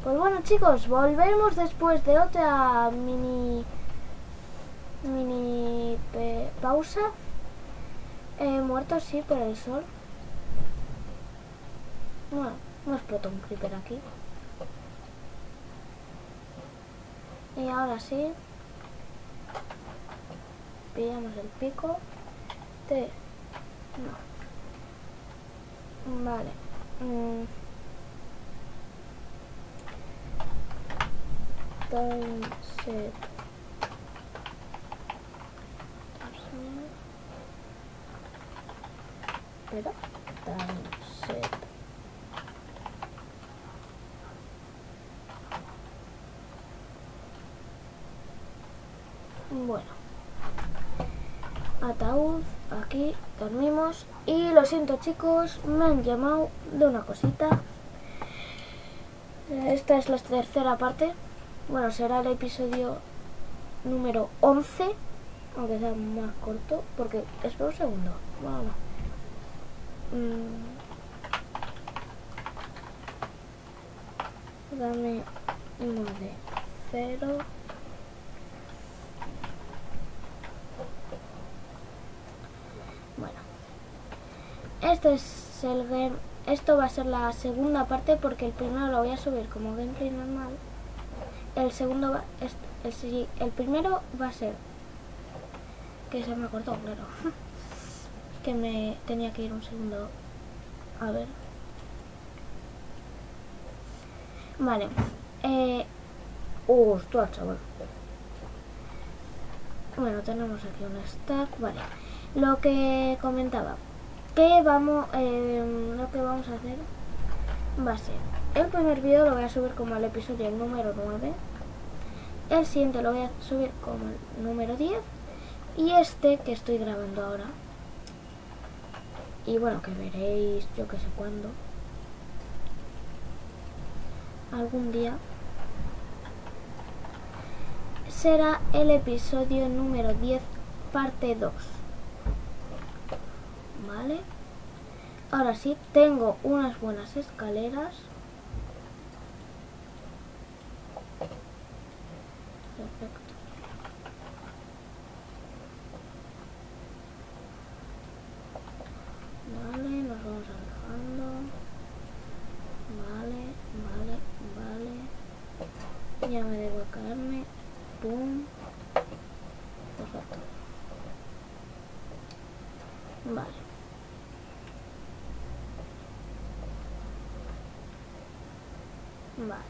Pues bueno, chicos, volvemos después de otra pausa. Muerto sí por el sol. Bueno, no explotó un creeper aquí. Y ahora sí, pillamos el pico. No. Vale. Time set. Espera. Time set. Bueno. Ataúd, aquí dormimos. Y lo siento, chicos, me han llamado de una cosita. Esta es la tercera parte. Bueno, será el episodio número 11, aunque sea más corto, porque espera un segundo. Bueno, dame uno de 0. Bueno, este es el game. Esto va a ser la segunda parte porque el primero lo voy a subir como gameplay normal. El segundo va, el primero va a ser que se me cortó, claro. Que me tenía que ir un segundo. A ver. Vale. Ostras, chaval. Bueno, tenemos aquí un stack. Vale. Lo que comentaba. Que vamos, lo que vamos a hacer va a ser. El primer vídeo lo voy a subir como el episodio número 9. El siguiente lo voy a subir como el número 10. Y este que estoy grabando ahora. Y bueno, que veréis yo que sé cuándo. Algún día. Será el episodio número 10, parte 2. Vale. Ahora sí, tengo unas buenas escaleras. Perfecto. Vale, nos vamos alejando. Vale. Ya me debo caerme. Pum. Perfecto. Vale. Vale.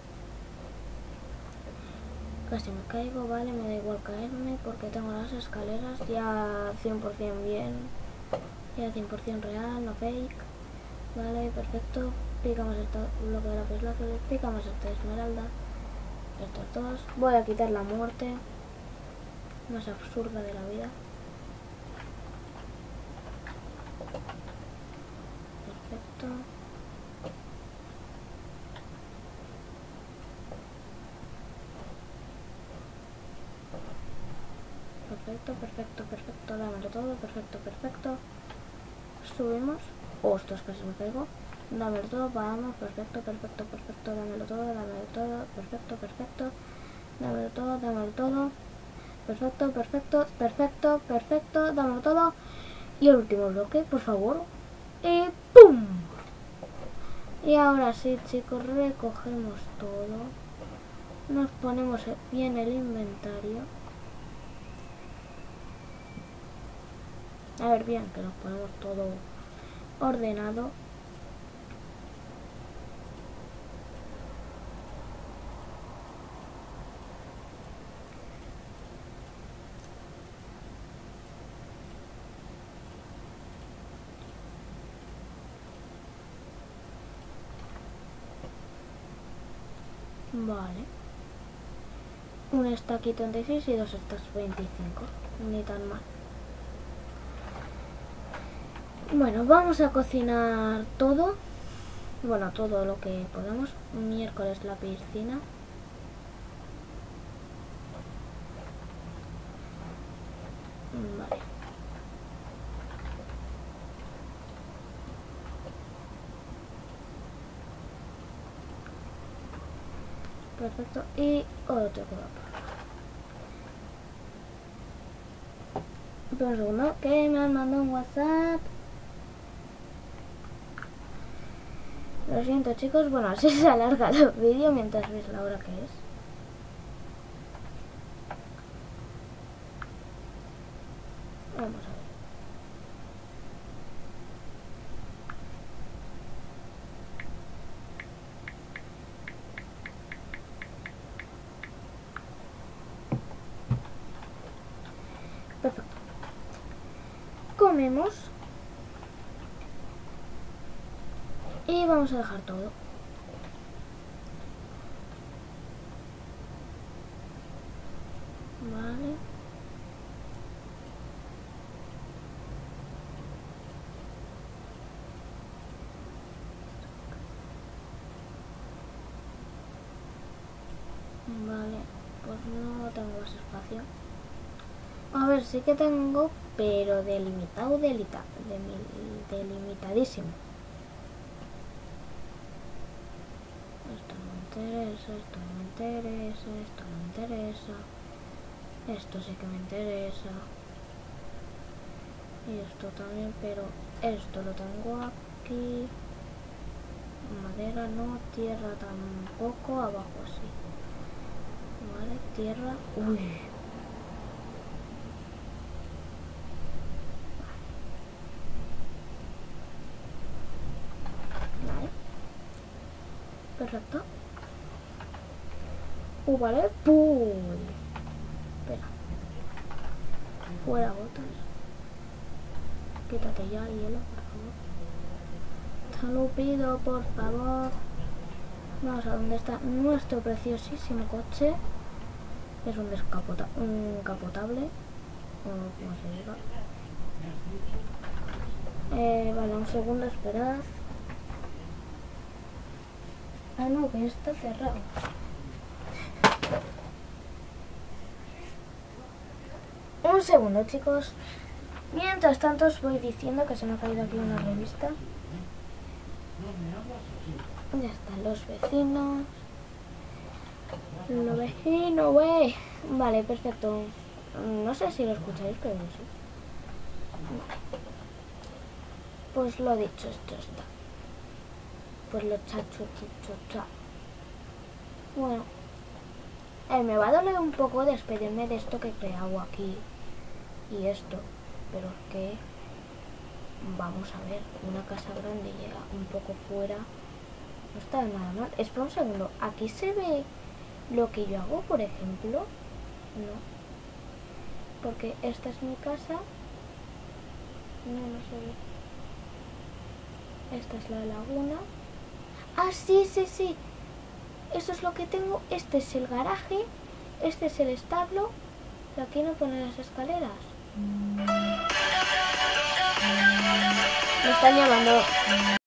Casi me caigo, vale, me da igual caerme porque tengo las escaleras ya 100% bien. Ya 100% real, no fake. Vale, perfecto. Picamos esta bloque de lapislázuli, picamos esta esmeralda. Estos dos. Voy a quitar la muerte más absurda de la vida. Perfecto. Perfecto, dámelo todo, perfecto. Subimos. Ostras, casi me caigo. Dámelo todo, vamos, perfecto, dámelo todo, perfecto. Dámelo todo. Perfecto, dámelo todo. Y el último bloque, por favor. Y ¡pum! Y ahora sí, chicos, recogemos todo. Nos ponemos bien el inventario. A ver, bien, que nos ponemos todo ordenado. Vale. Un stack y 36 y dos stacks 25. Ni tan mal. Bueno, vamos a cocinar todo. Bueno, todo lo que podamos. Miércoles la piscina. Vale. Perfecto. Y otro cubo. Pero un segundo, que me han mandado un WhatsApp. Lo siento, chicos. Bueno, así se alarga el vídeo mientras veis la hora que es. Vamos a ver. Perfecto. Comemos. Y vamos a dejar todo. Vale. Vale, pues no tengo más espacio. A ver, sí que tengo, pero delimitado, delimitadísimo. Esto no me interesa, esto no me interesa, esto no me interesa. Esto sí que me interesa. Y esto también, pero esto lo tengo aquí. Madera no, tierra tampoco, abajo sí. Vale, tierra. Uy. Vale. Perfecto. Vale. Uy. Espera. Fuera botas. Quítate ya, hielo, por favor. Te lo pido, por favor. Vamos a dónde está nuestro preciosísimo coche. Es un capotable. O como se diga. Vale, un segundo, esperad. Ah, no, que está cerrado. Un segundo, chicos. Mientras tanto os voy diciendo que se me ha caído aquí una revista. Ya están los vecinos. Los vecinos, güey. Vale, perfecto. No sé si lo escucháis, pero no sé. Pues lo dicho, esto está. Pues lo chacho. Bueno. Me va a doler un poco despedirme de esto que he creado aquí. Y esto. Pero es que... Vamos a ver. Una casa grande llega un poco fuera. No está nada mal. Espera un segundo. Aquí se ve lo que yo hago, por ejemplo. No. Porque esta es mi casa. No se ve. Esta es la laguna. Ah, sí. Eso es lo que tengo. Este es el garaje. Este es el establo. Y aquí no pone las escaleras. Me están llamando.